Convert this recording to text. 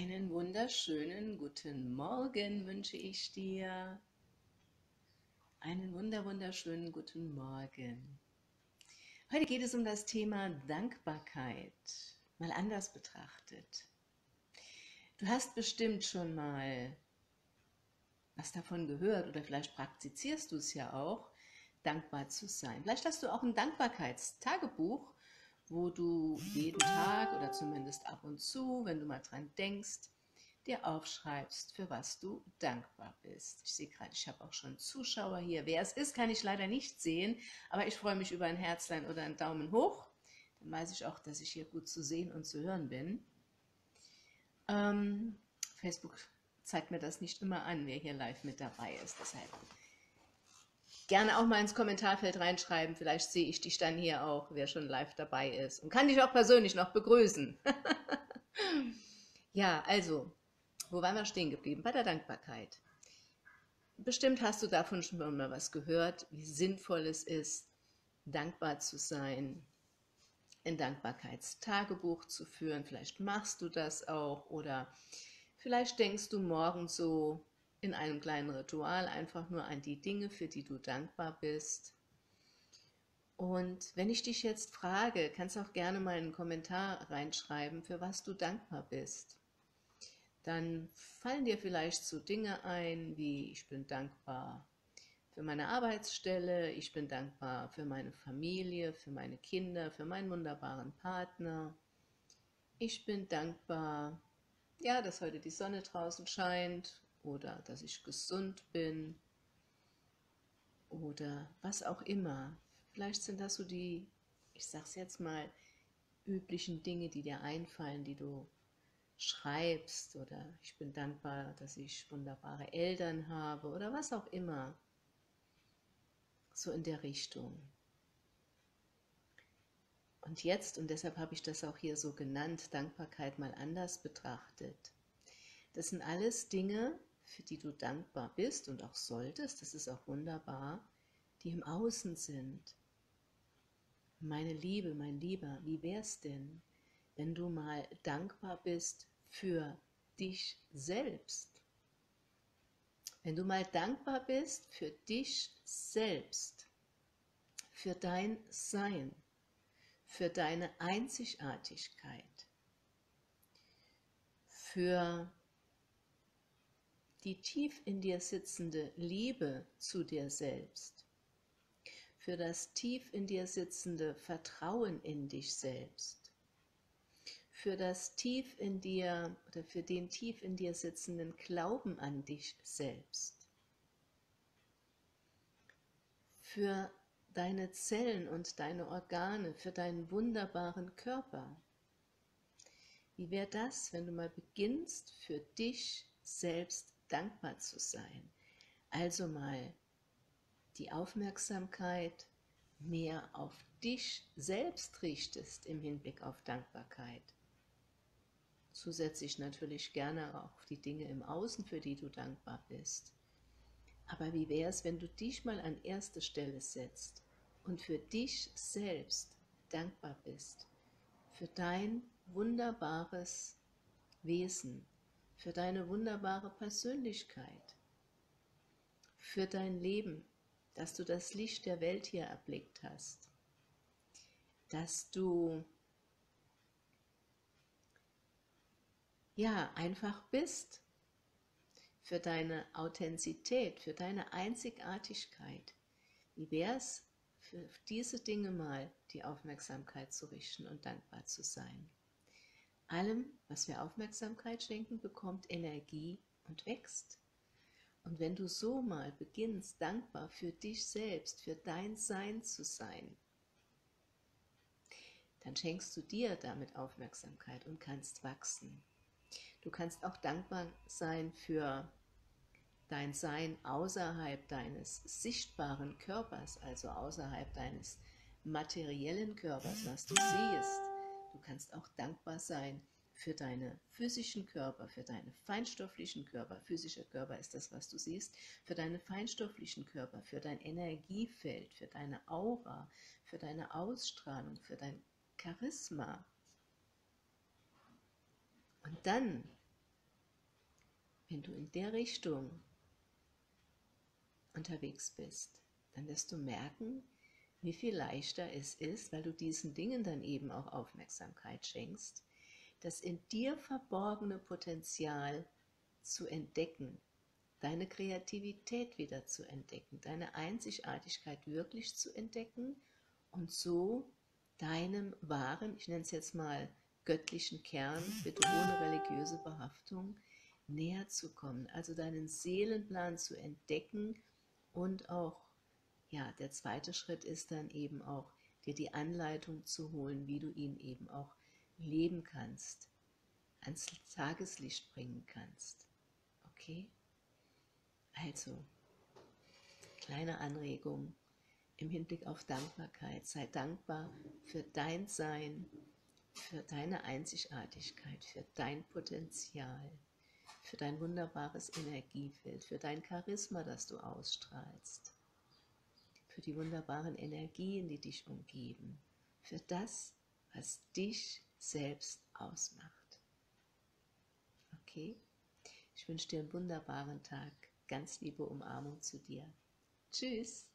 Einen wunderschönen guten Morgen wünsche ich dir. Einen wunderschönen guten Morgen. Heute geht es um das Thema Dankbarkeit, mal anders betrachtet. Du hast bestimmt schon mal was davon gehört oder vielleicht praktizierst du es ja auch, dankbar zu sein. Vielleicht hast du auch ein Dankbarkeitstagebuch, wo du jeden Tag oder zumindest ab und zu, wenn du mal dran denkst, dir aufschreibst, für was du dankbar bist. Ich sehe gerade, ich habe auch schon Zuschauer hier. Wer es ist, kann ich leider nicht sehen, aber ich freue mich über ein Herzlein oder einen Daumen hoch. Dann weiß ich auch, dass ich hier gut zu sehen und zu hören bin. Facebook zeigt mir das nicht immer an, wer hier live mit dabei ist. Deshalb gerne auch mal ins Kommentarfeld reinschreiben. Vielleicht sehe ich dich dann hier auch, wer schon live dabei ist. Und kann dich auch persönlich noch begrüßen. Ja, also, wo waren wir stehen geblieben? Bei der Dankbarkeit. Bestimmt hast du davon schon mal was gehört, wie sinnvoll es ist, dankbar zu sein, ein Dankbarkeitstagebuch zu führen. Vielleicht machst du das auch oder vielleicht denkst du morgens so in einem kleinen Ritual einfach nur an die Dinge, für die du dankbar bist. Und wenn ich dich jetzt frage, kannst du auch gerne mal einen Kommentar reinschreiben, für was du dankbar bist. Dann fallen dir vielleicht so Dinge ein, wie ich bin dankbar für meine Arbeitsstelle, ich bin dankbar für meine Familie, für meine Kinder, für meinen wunderbaren Partner. Ich bin dankbar, ja, dass heute die Sonne draußen scheint oder dass ich gesund bin oder was auch immer. Vielleicht sind das so die, ich sag's jetzt mal, üblichen Dinge, die dir einfallen, die du schreibst, oder ich bin dankbar, dass ich wunderbare Eltern habe oder was auch immer, so in der Richtung. Und jetzt, und deshalb habe ich das auch hier so genannt, Dankbarkeit mal anders betrachtet. Das sind alles Dinge, für die du dankbar bist und auch solltest, das ist auch wunderbar, die im Außen sind. Meine Liebe, mein Lieber, wie wär's denn, wenn du mal dankbar bist für dich selbst? Wenn du mal dankbar bist für dich selbst, für dein Sein, für deine Einzigartigkeit, für die tief in dir sitzende Liebe zu dir selbst, für das tief in dir sitzende Vertrauen in dich selbst, für das tief in dir oder für den tief in dir sitzenden Glauben an dich selbst, für deine Zellen und deine Organe, für deinen wunderbaren Körper. Wie wäre das, wenn du mal beginnst, für dich selbst dankbar zu sein? Also mal die Aufmerksamkeit mehr auf dich selbst richtest im Hinblick auf Dankbarkeit. Zusätzlich natürlich gerne auch auf die Dinge im Außen, für die du dankbar bist. Aber wie wäre es, wenn du dich mal an erste Stelle setzt und für dich selbst dankbar bist, für dein wunderbares Wesen, für deine wunderbare Persönlichkeit, für dein Leben, dass du das Licht der Welt hier erblickt hast, dass du ja einfach bist, für deine Authentizität, für deine Einzigartigkeit. Wie wäre es, für diese Dinge mal die Aufmerksamkeit zu richten und dankbar zu sein? Allem, was wir Aufmerksamkeit schenken, bekommt Energie und wächst. Und wenn du so mal beginnst, dankbar für dich selbst, für dein Sein zu sein, dann schenkst du dir damit Aufmerksamkeit und kannst wachsen. Du kannst auch dankbar sein für dein Sein außerhalb deines sichtbaren Körpers, also außerhalb deines materiellen Körpers, was du siehst. Du kannst auch dankbar sein für deine physischen Körper, für deine feinstofflichen Körper. Physischer Körper ist das, was du siehst. Für deine feinstofflichen Körper, für dein Energiefeld, für deine Aura, für deine Ausstrahlung, für dein Charisma. Und dann wenn du in der Richtung unterwegs bist, dann wirst du merken, wie viel leichter es ist, weil du diesen Dingen dann eben auch Aufmerksamkeit schenkst, das in dir verborgene Potenzial zu entdecken, deine Kreativität wieder zu entdecken, deine Einzigartigkeit wirklich zu entdecken und so deinem wahren, ich nenne es jetzt mal göttlichen Kern, bitte ohne religiöse Behaftung, näher zu kommen, also deinen Seelenplan zu entdecken und auch, ja, der zweite Schritt ist dann eben auch, dir die Anleitung zu holen, wie du ihn eben auch leben kannst, ans Tageslicht bringen kannst. Okay? Also, kleine Anregung im Hinblick auf Dankbarkeit. Sei dankbar für dein Sein, für deine Einzigartigkeit, für dein Potenzial, für dein wunderbares Energiefeld, für dein Charisma, das du ausstrahlst, für die wunderbaren Energien, die dich umgeben, für das, was dich selbst ausmacht. Okay? Ich wünsche dir einen wunderbaren Tag. Ganz liebe Umarmung zu dir. Tschüss.